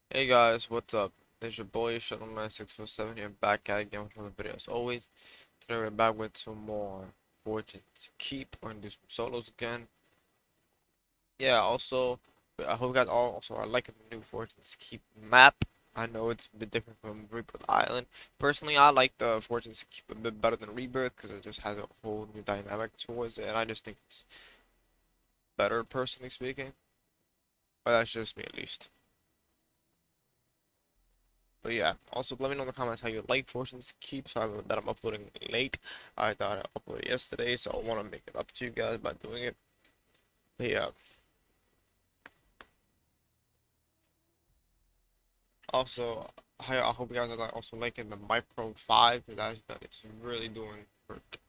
Hey guys, what's up? There's your boy Shuttle9647 here, back at again with another video as always. Today we're back with some more Fortune's Keep. We're gonna do some solos again. Yeah, also, I hope you guys all also are liking the new Fortune's Keep map. I know it's a bit different from Rebirth Island. Personally, I like the Fortune's Keep a bit better than Rebirth because it just has a whole new dynamic towards it, and I just think it's better, personally speaking. But that's just me at least. But yeah, also let me know in the comments how you like Fortune's Keep. Sorry that I'm uploading late. I thought I uploaded yesterday, so I want to make it up to you guys by doing it. But yeah, also, I hope you guys are also liking the Micro 5 because it's really doing work.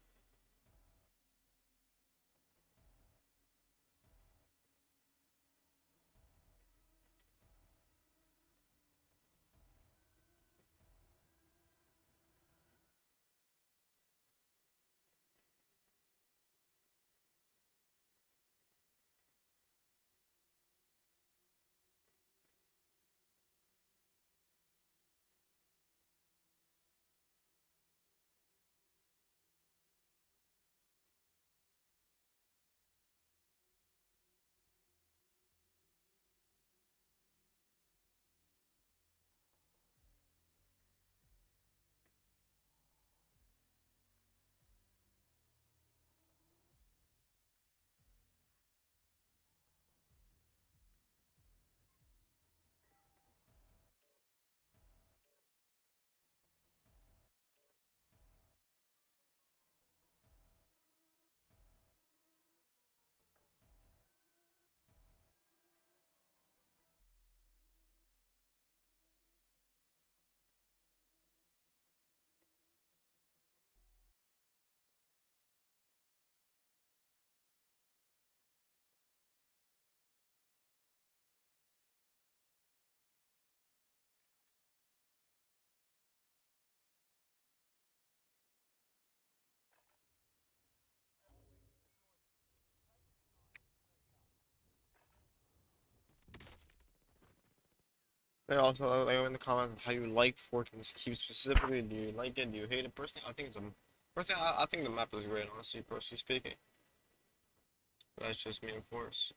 And also, let me know in the comments how you like Fortune's Keep specifically. Do you like it? Do you hate it? Personally, I think the map is great, honestly, personally speaking. That's just me, of course.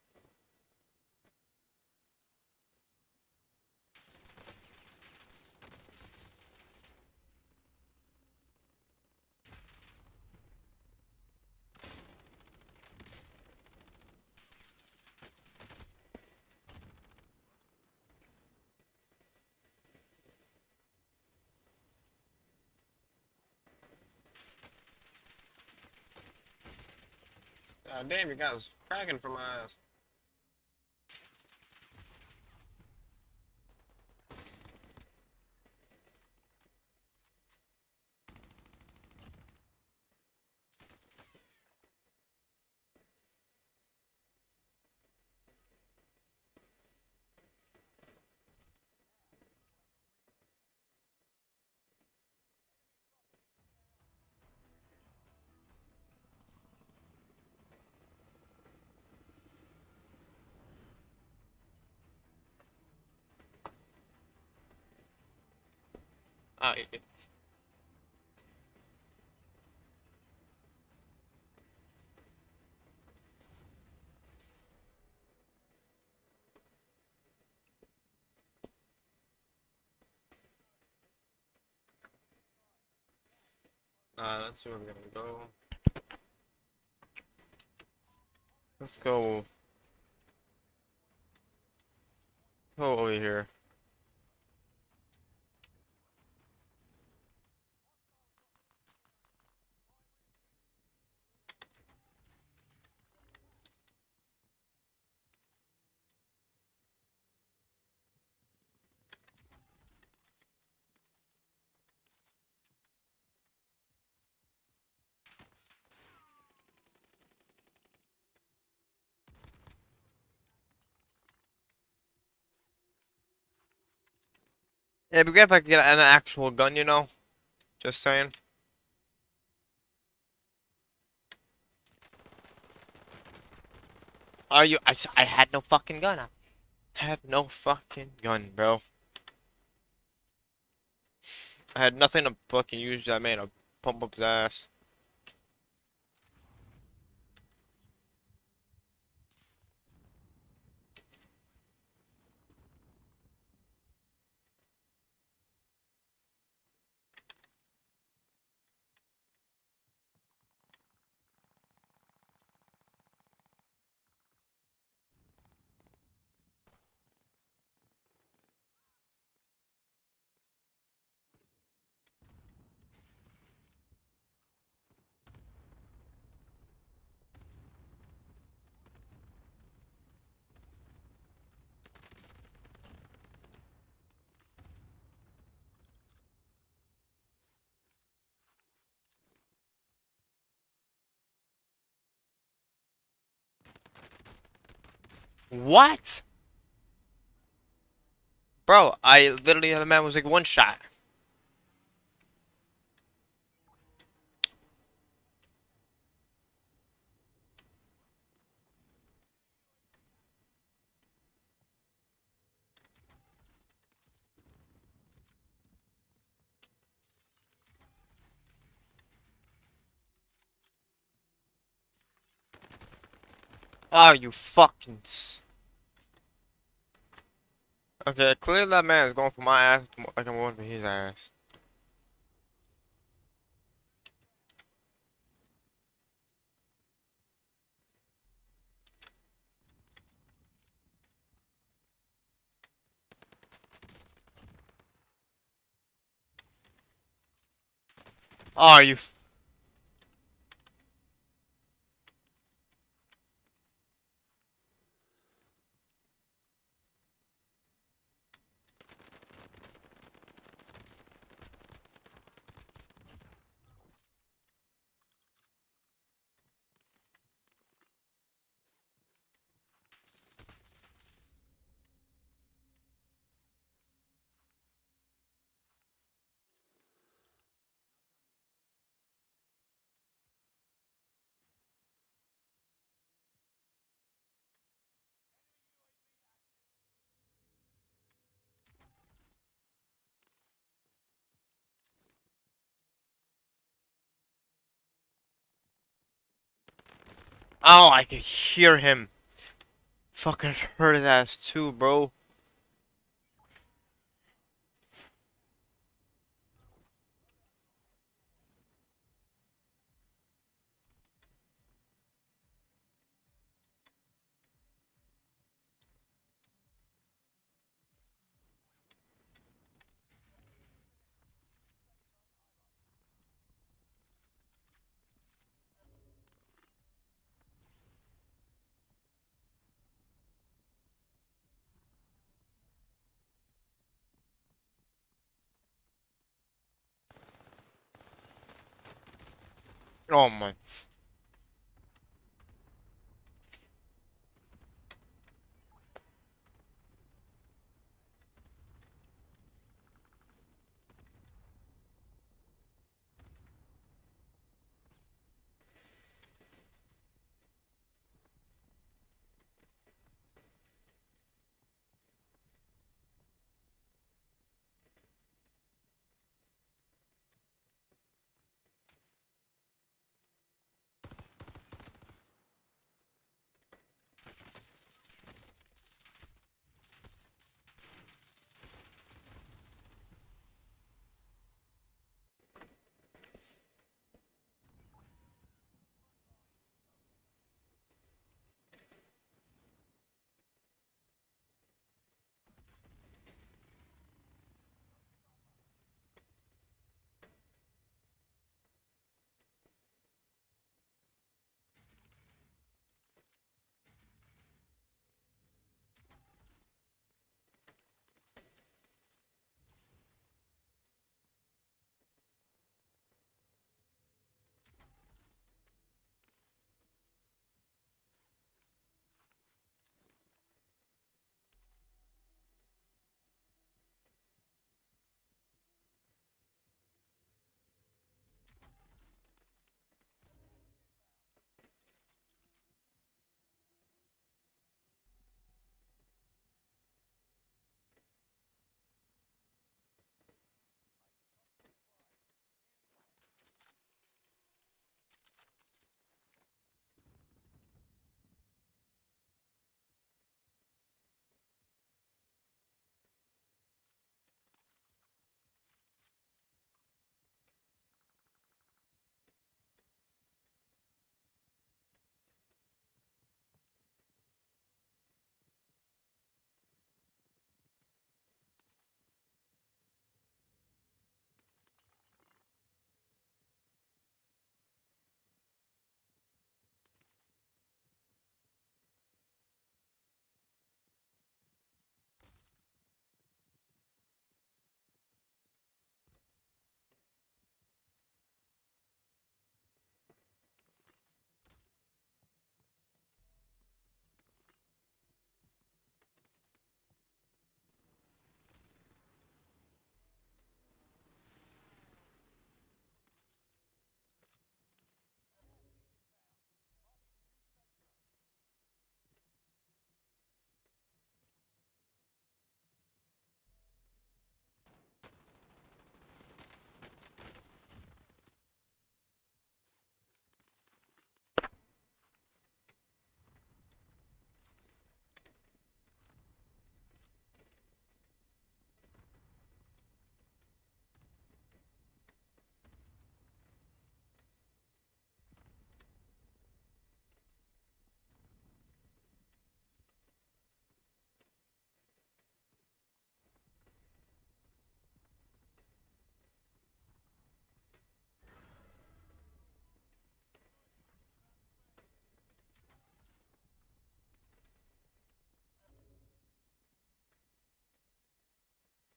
Damn, you guys cracking for my ass. Yeah. That's where we're gonna go. Let's go over here. Yeah, but we have to get an actual gun, you know? Just saying. Are you? I had no fucking gun. Had no fucking gun, bro. I had nothing to fucking use that man to pump up his ass. What? Bro, I literally, the man was like one shot. Oh, you fucking. Okay, clearly that man is going for my ass like I'm going for his ass. Oh, you. Oh, I could hear him. Fucking heard his ass too, bro. Oh my.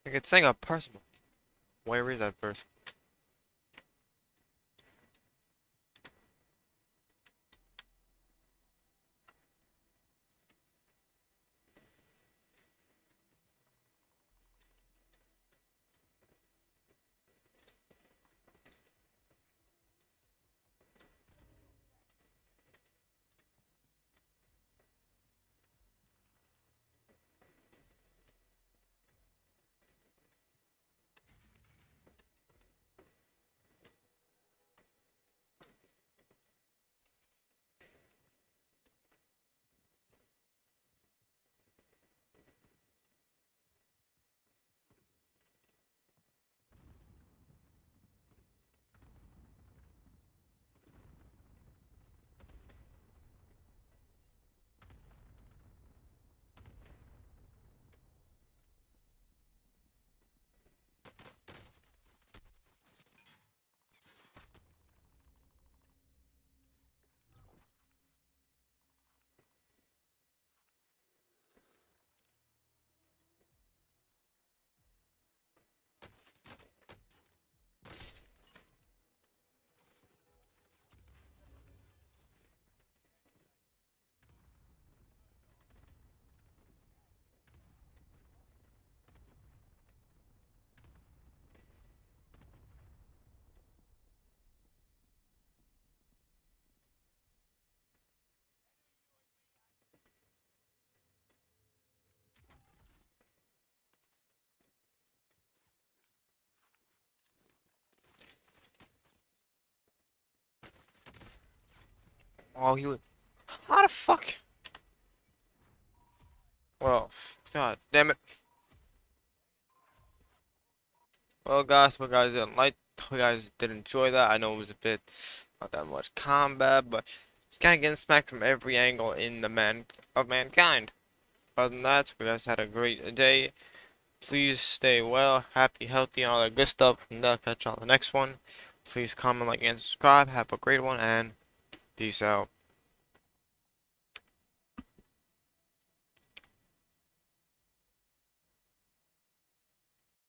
Like it's saying a person. Where is that person? Oh, he would. How the fuck? Well, god damn it. Well, guys, hope you guys didn't like. Hope you guys did enjoy that. I know it was a bit not that much combat, but it's kind of getting smacked from every angle in the man of mankind. Other than that, hope you guys had a great day. Please stay well, happy, healthy, and all that good stuff. And I'll catch you on the next one. Please comment, like, and subscribe. Have a great one, and peace out.